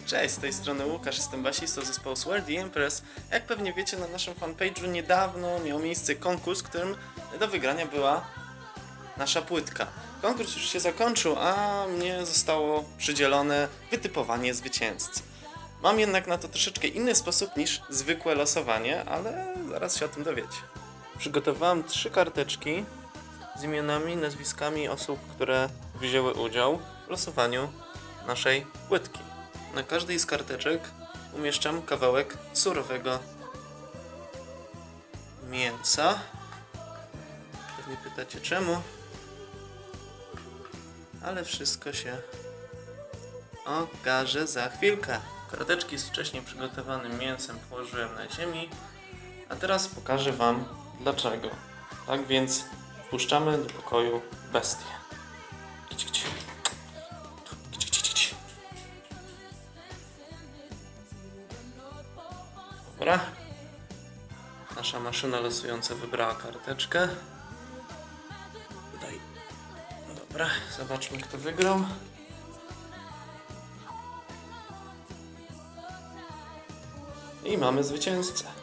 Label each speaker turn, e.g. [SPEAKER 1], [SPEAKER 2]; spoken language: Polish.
[SPEAKER 1] Cześć, z tej strony Łukasz, jestem basistą zespołu Sword the Empress. Jak pewnie wiecie, na naszym fanpage'u niedawno miał miejsce konkurs, w którym do wygrania była nasza płytka. Konkurs już się zakończył, a mnie zostało przydzielone wytypowanie zwycięzcy. Mam jednak na to troszeczkę inny sposób niż zwykłe losowanie, ale zaraz się o tym dowiecie. Przygotowałem 3 karteczki z imionami, nazwiskami osób, które wzięły udział w losowaniu naszej płytki. Na każdej z karteczek umieszczam kawałek surowego mięsa. Pewnie pytacie czemu, ale wszystko się okaże za chwilkę. Karteczki z wcześniej przygotowanym mięsem położyłem na ziemi, a teraz pokażę Wam dlaczego. Tak więc wpuszczamy do pokoju bestię. Dobra. Nasza maszyna losująca wybrała karteczkę. Tutaj. Dobra, zobaczmy kto wygrał. I mamy zwycięzcę.